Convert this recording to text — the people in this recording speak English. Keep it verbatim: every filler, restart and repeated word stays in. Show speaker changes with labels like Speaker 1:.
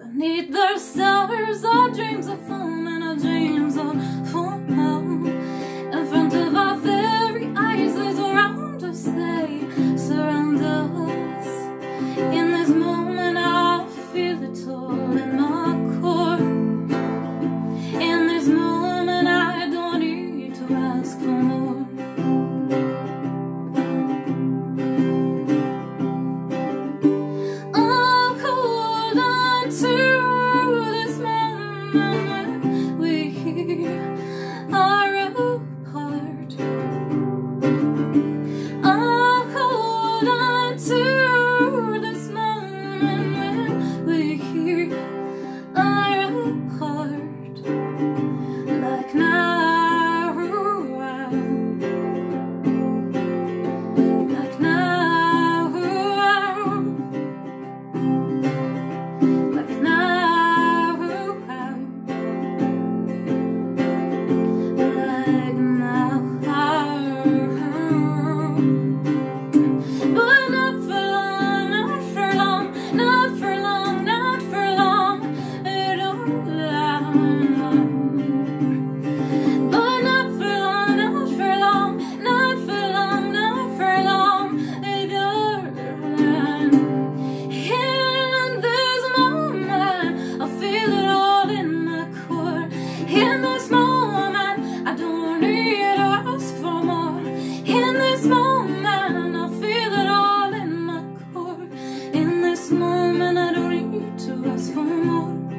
Speaker 1: Beneath the stars, our dreams of foam and our dreams of foam. In front of our very eyes, those around us, they surround us. In this moment, I feel it all in my core. In this moment, I don't need to ask for more. I'll hold on to this moment when we are apart. I'll hold on to this moment when we are apart. Like now, like now, like now, like now. But not for long, not for long, not for long, not for long at all. But not for long, not for long, not for long, not for long at all. In this moment, I feel it all in my core. In this moment, I don't need to ask for more. In this moment, I feel it all in my core. In this moment, I don't need to ask for more.